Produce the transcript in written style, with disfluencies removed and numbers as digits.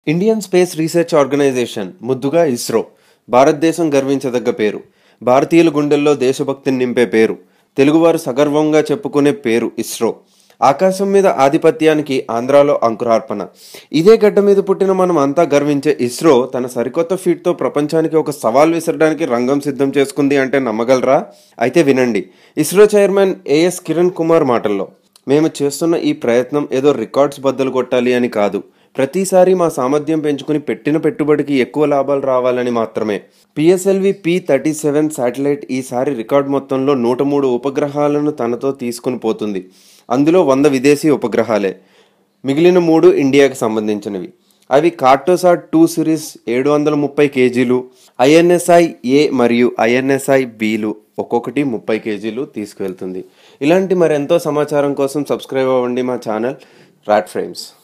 Indian space research organisation ముద్దుగా ఇస్రో. భారతదేశం గర్వించదగ్గ పేరు. భారతీయుల గుండెల్లో దేశభక్తిని నింపే పేరు. తెలుగువారు సగర్వంగా చెప్పుకునే పేరు ఇస్రో. ఆకాశం మీద ఆధిపత్యానికి ఆంధ్రాలో అంకురార్పణ. ఇదే గడ్డ మీద పుట్టిన మనం అంతా గర్వించే ఇస్రో తన సరికొత్త ఫీట్తో ప్రపంచానికి ఒక సవాల్ విసరడానికి రంగం సిద్ధం చేసుకుంది అంటే నమ్మగలరా? అయితే వినండి. ఇస్రో చైర్మన్ ఏఎస్ కిరణ్ కుమార్ మాటల్లో, మేము చేస్తున్న ఈ ప్రయత్నం ఏదో రికార్డ్స్ బద్దలు కొట్టాలి అని కాదు, ప్రతిసారి మా సామర్థ్యం పెంచుకుని పెట్టిన పెట్టుబడికి ఎక్కువ లాభాలు రావాలని మాత్రమే. పిఎస్ఎల్వి P-37 శాటిలైట్ ఈసారి రికార్డ్ మొత్తంలో 103 ఉపగ్రహాలను తనతో తీసుకుని పోతుంది. అందులో 100 విదేశీ ఉపగ్రహాలే. మిగిలిన 3 ఇండియాకి సంబంధించినవి. అవి కార్టోసాట్ 2 సిరీస్ 730 కేజీలు, INSI A మరియు INSI Bలు ఒక్కొక్కటి 30 కేజీలు తీసుకువెళ్తుంది. ఇలాంటి మరెంతో సమాచారం కోసం సబ్స్క్రైబ్ అవ్వండి మా ఛానల్ రాట్ ఫ్రేమ్స్.